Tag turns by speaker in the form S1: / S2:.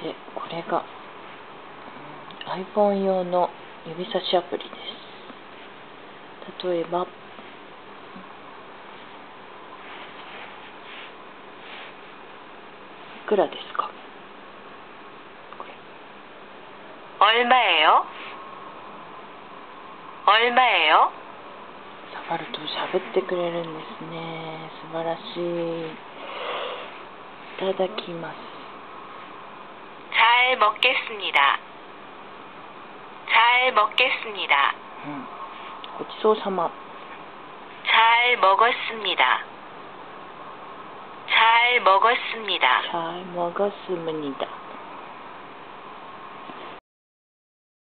S1: で、これが、iPhone 用の指差しアプリです。例えば、いくらですか？これ。
S2: 얼마예요? 얼마예요?
S1: 触ると喋ってくれるんですね。素晴らしい。いただきます。
S2: 잘 먹겠습니다. 잘 먹겠습니다.
S1: ごちそうさま。
S2: 잘 먹었습니다. 잘 먹었습니다.
S1: 잘 먹었습니다.